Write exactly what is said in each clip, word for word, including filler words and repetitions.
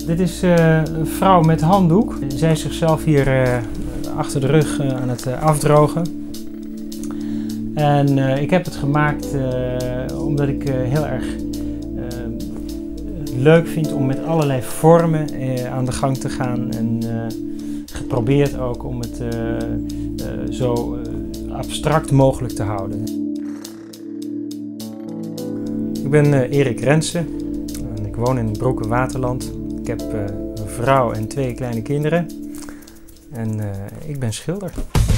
Dit is uh, een vrouw met handdoek. Zij is zichzelf hier uh, achter de rug uh, aan het uh, afdrogen. En uh, ik heb het gemaakt uh, omdat ik uh, heel erg uh, leuk vind om met allerlei vormen uh, aan de gang te gaan. En uh, geprobeerd ook om het uh, uh, zo uh, abstract mogelijk te houden. Ik ben uh, Erik Rensen en ik woon in Broek en Waterland. Ik heb uh, een vrouw en twee kleine kinderen en uh, ik ben schilder.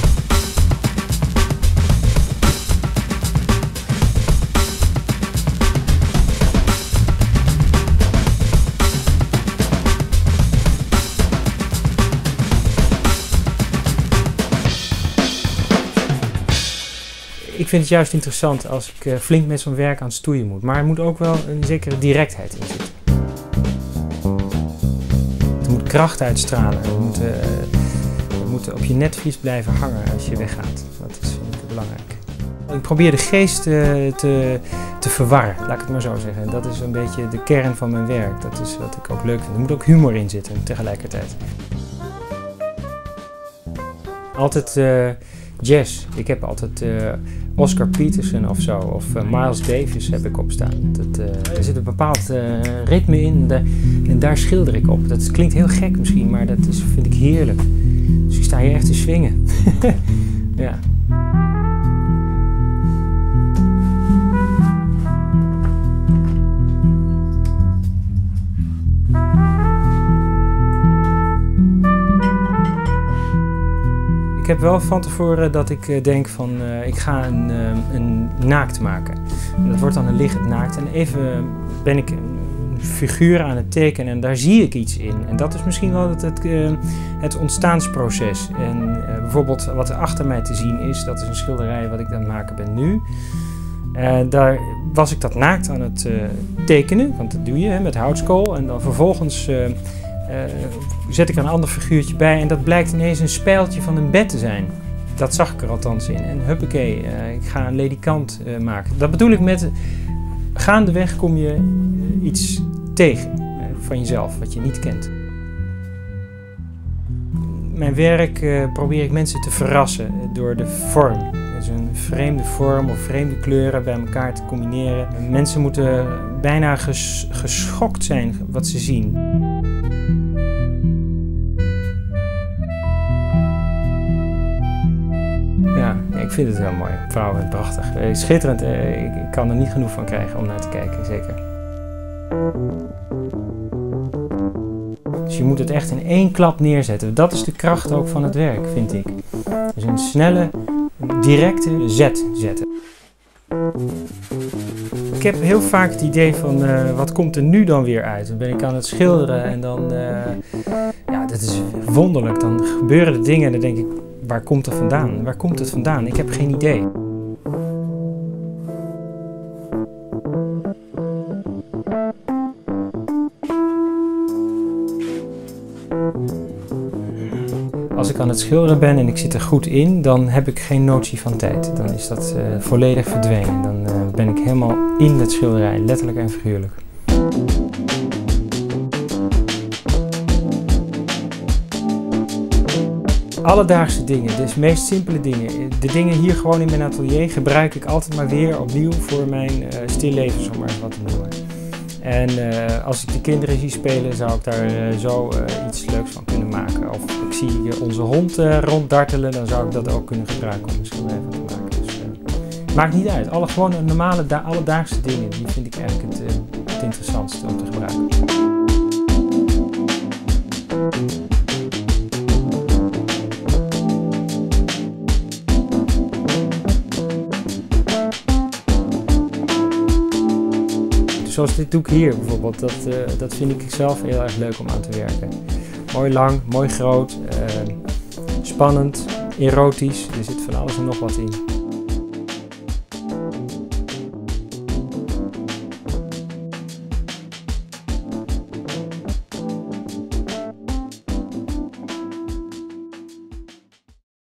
Ik vind het juist interessant als ik uh, flink met zo'n werk aan het stoeien moet, maar er moet ook wel een zekere directheid in zitten. Er moet kracht uitstralen, er moet, uh, er moet op je netvlies blijven hangen als je weggaat. Dat is vind ik belangrijk. Ik probeer de geest uh, te, te verwarren, laat ik het maar zo zeggen. Dat is een beetje de kern van mijn werk, dat is wat ik ook leuk vind. Er moet ook humor in zitten tegelijkertijd. Altijd uh, jazz. Ik heb altijd uh, Oscar Peterson of zo, of uh, Miles Davis heb ik opstaan. Dat, uh, er zit een bepaald uh, ritme in de, en daar schilder ik op. Dat klinkt heel gek misschien, maar dat is, vind ik heerlijk. Dus ik sta hier echt te swingen. Ja. Ik heb wel van tevoren dat ik denk van uh, ik ga een, uh, een naakt maken. En dat wordt dan een liggend naakt en even ben ik een figuur aan het tekenen en daar zie ik iets in. En dat is misschien wel het, het, uh, het ontstaansproces. En uh, bijvoorbeeld wat er achter mij te zien is, dat is een schilderij wat ik aan het maken ben nu. Uh, daar was ik dat naakt aan het uh, tekenen, want dat doe je hè, met houtskool. En dan vervolgens uh, Uh, zet ik er een ander figuurtje bij en dat blijkt ineens een spijltje van een bed te zijn. Dat zag ik er althans in. En huppakee, uh, ik ga een ledikant uh, maken. Dat bedoel ik met, gaandeweg kom je uh, iets tegen uh, van jezelf, wat je niet kent. Mijn werk uh, probeer ik mensen te verrassen door de vorm. Dus een vreemde vorm of vreemde kleuren bij elkaar te combineren. Mensen moeten bijna ges geschokt zijn wat ze zien. Ja, ik vind het heel mooi. Vrouwen, prachtig. Schitterend. Ik kan er niet genoeg van krijgen om naar te kijken, zeker. Dus je moet het echt in één klap neerzetten. Dat is de kracht ook van het werk, vind ik. Dus een snelle, directe zet zetten. Ik heb heel vaak het idee van uh, wat komt er nu dan weer uit? Dan ben ik aan het schilderen en dan, uh, ja, dat is wonderlijk. Dan gebeuren er dingen en dan denk ik, waar komt het vandaan? Waar komt het vandaan? Ik heb geen idee. Als ik aan het schilderen ben en ik zit er goed in, dan heb ik geen notie van tijd. Dan is dat uh, volledig verdwenen. Dan uh, ben ik helemaal in het schilderij, letterlijk en figuurlijk. Alledaagse dingen, dus meest simpele dingen. De dingen hier gewoon in mijn atelier gebruik ik altijd maar weer opnieuw voor mijn uh, stilleven, om maar eens wat te noemen. En uh, als ik de kinderen zie spelen, zou ik daar uh, zo uh, iets leuks van kunnen maken. Of ik zie uh, onze hond uh, ronddartelen, dan zou ik dat ook kunnen gebruiken om een schilderij van te maken. Dus, uh, maakt niet uit. Alle gewone normale, alledaagse dingen, die vind ik eigenlijk het, uh, het interessantste om te gebruiken. Zoals dit doek hier bijvoorbeeld, dat, uh, dat vind ik zelf heel erg leuk om aan te werken. Mooi lang, mooi groot, uh, spannend, erotisch, er zit van alles en nog wat in.